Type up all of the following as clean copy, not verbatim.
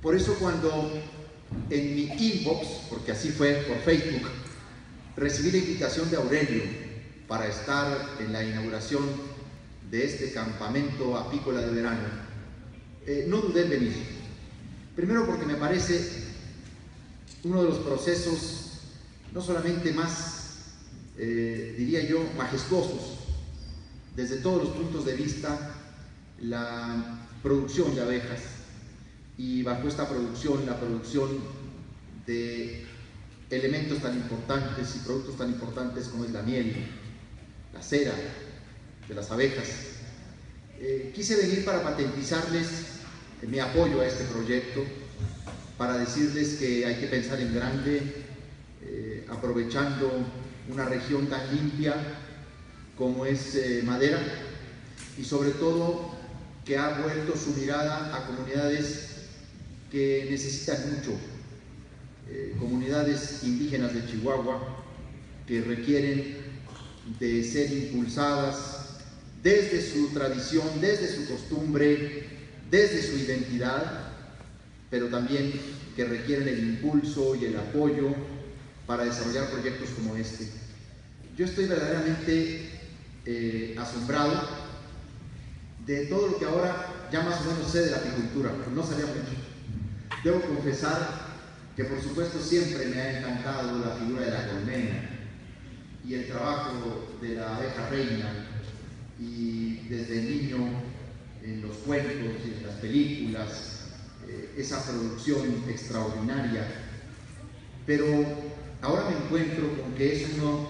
Por eso cuando en mi inbox, porque así fue por Facebook, recibí la invitación de Aurelio para estar en la inauguración de este campamento apícola de verano, no dudé en venir. Primero porque me parece uno de los procesos no solamente más, diría yo, majestuosos, desde todos los puntos de vista, la producción de abejas, y bajo esta producción, la producción de elementos tan importantes y productos tan importantes como es la miel, la cera de las abejas. Quise venir para patentizarles mi apoyo a este proyecto, para decirles que hay que pensar en grande, aprovechando una región tan limpia como es Madera, y sobre todo que ha vuelto su mirada a comunidades que necesitan mucho, comunidades indígenas de Chihuahua que requieren de ser impulsadas desde su tradición, desde su costumbre, desde su identidad, pero también que requieren el impulso y el apoyo para desarrollar proyectos como este. Yo estoy verdaderamente asombrado de todo lo que ahora ya más o menos sé de la apicultura, pero no sabía mucho. Debo confesar que por supuesto siempre me ha encantado la figura de la colmena y el trabajo de la abeja reina, y desde niño en los cuentos y en las películas, esa producción extraordinaria. Pero ahora me encuentro con que es uno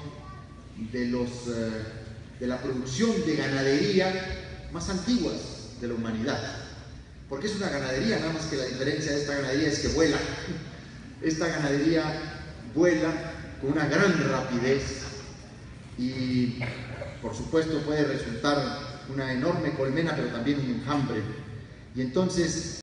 de la producción de ganadería más antiguas de la humanidad, porque es una ganadería, nada más que la diferencia de esta ganadería es que vuela. Esta ganadería vuela con una gran rapidez y por supuesto puede resultar una enorme colmena, pero también un enjambre. Y entonces